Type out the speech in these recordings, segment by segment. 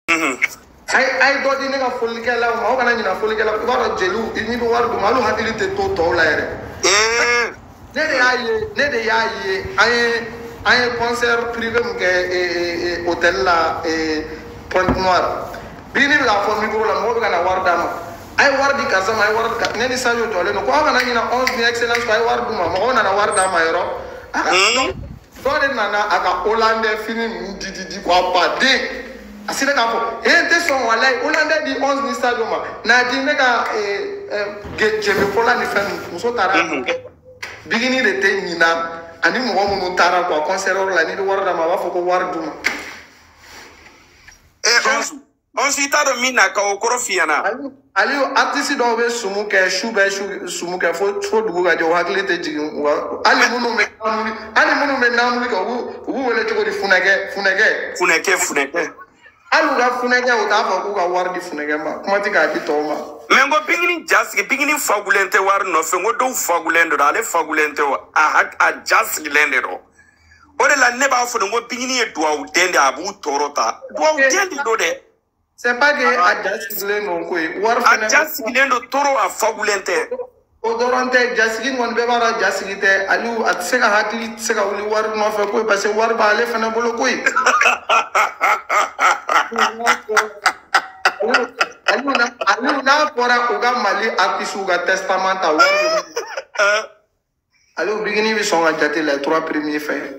ay do di ne ka foli kɛ la ma o kana ɲina foli kɛ la i b'a dɔn jeliw ni bɛ wari d'u ma olu hakili tɛ to tɔw la yɛrɛ ne de y'a ye an ye concert privé min kɛ hôtel la Pointe Noire bi ne bɛ k'a fɔ micro la mɔgɔw bɛ ka na wari d'a ma a ye wari di karisa ma a ye wari di ne ni Sadio jɔlen don ko aw kana ɲina 11 ni excellence ko a ye wari d'u ma mɔgɔw nana wari d'a ma yɔrɔ dɔ de nana a ka hollandais fini ninnu di ko a baden a sera k'a fɔ n tɛ sɔn walayi hollandais di 11 ni Sadio ma n'a di ne ka jɛbɛfɔla ni fɛn ninnu muso taara bigini de tɛ ɲina ani mɔgɔ minnu taara quoi concert yɔrɔ la n'i bɛ wari d'a ma a b'a fɔ ko wari d'u ma. Onsi t'a dɔn min na ka o kɔrɔ f'i ɲɛna. Aliyu artiste dɔw bɛ sumu kɛ su bɛɛ sumu kɛ fo dugu ka jɛ o hakili tɛ jigin hali minnu bɛ namuli kɛ u b'u wele cogo di funɛkɛ hali u ka funɛkɛ u t'a fɔ k'u ka wari di funɛkɛ ma kuma tɛ k'a di tɔw ma. mɛ n ko bigini ja sigi bigini fagulen tɛ wari nɔfɛ n ko dɔw fagulen de don ale fagulen tɛ o a ja sigilen de don o de la ne b'a fɔ de n ko bigini ye duwawu den de a b'u tɔɔrɔ ta duwawu den de don dɛ. C'est pas que a ja sigilen don koyi wari fɛnɛ a ja sigilen don toro a fagulen tɛ o dɔrɔn tɛ jasigi kɔni bɛɛ b'a dɔn jasigi tɛ Aliyu a tɛ se ka hakili tɛ se ka wuli wari nɔfɛ koyi parce que wari b'ale fɛnɛ bolo koyi Aliyu n'a fɔra u ka Mali artiste ka testament ta wari Aliyu bigini bɛ sɔn ka jate la 3 premiers fɛ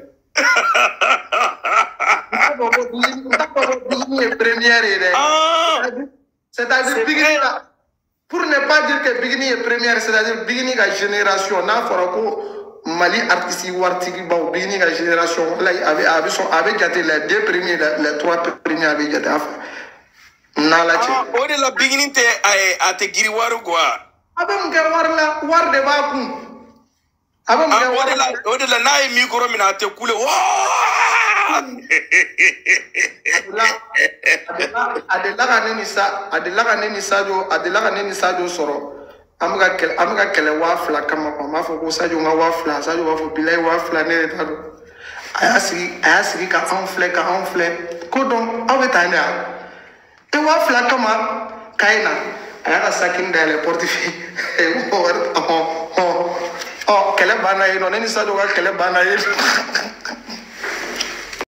première c'est-à-dire bigini pour ne pas dire que bigini est première c'est-à-dire bigini ka génération n'a fɔra ko Mali artiste wartigi baw bigini ka génération là a bɛ jate les 2 premiers les 3 premiers a bɛ jate a fɛ n'ala cɛ o de la bigini tɛ a tɛ giri wari quoi a bɛ mun kɛ wari la wari de b'a kun a bɛ mun kɛ wari la o de la n'a ye micro minɛ a tɛ kule a delila ka ne ni Sadio sɔrɔ an bɛ ka kɛlɛ 2000 kama quoi n b'a fɔ ko Sadio n ka 2000 Sadio b'a fɔ bilayi 2000 ne yɛrɛ t'a dɔn a y'a sigi ka anw filɛ ko donc aw bɛ taa ne a 2000 kama k'a ye na a y'a ka sakini dayɛlɛ portefeuille kɛlɛ banna yen nɔ ne ni Sadio ka kɛlɛ banna yen